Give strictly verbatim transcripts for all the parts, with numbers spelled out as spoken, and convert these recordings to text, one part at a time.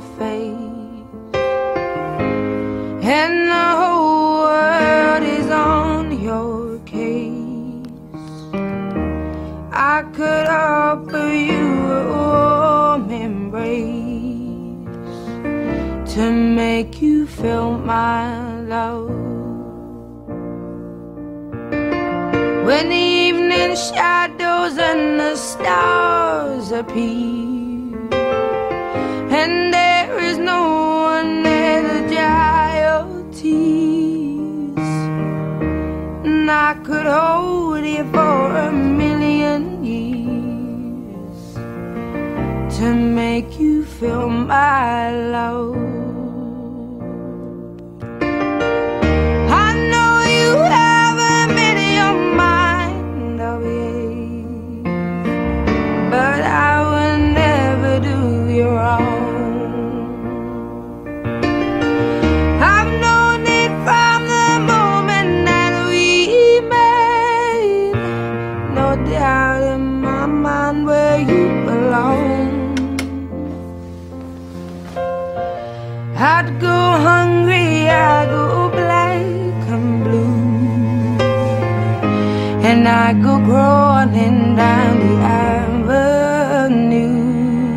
face, and the whole world is on your case. I could offer you a warm embrace to make you feel my love. When the evening shadows and the stars appear, and there is no one there to dry your tears, and I could hold you for a million years to make you feel my love. Out in my mind where you belong. I'd go hungry, I'd go black and blue, and I'd go crawling down the avenue.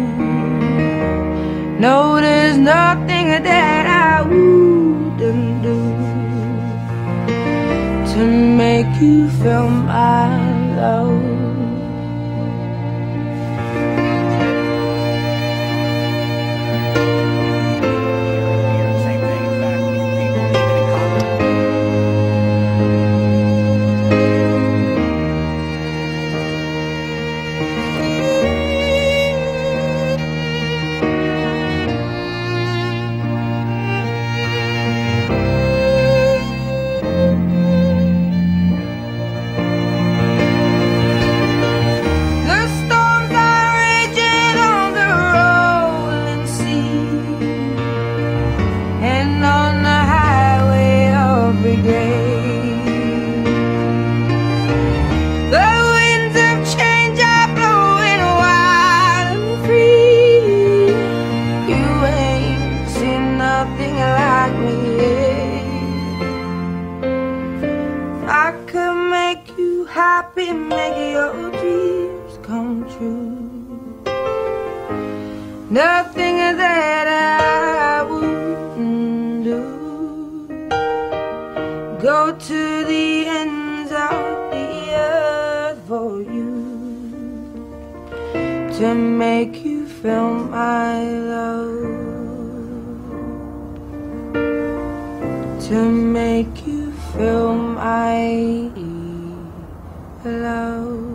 No, there's nothing that I wouldn't do to make you feel my love. I could make you happy, make your dreams come true. Nothing that I wouldn't do. Go to the ends of the earth for you to make you feel my love, to make you feel my love.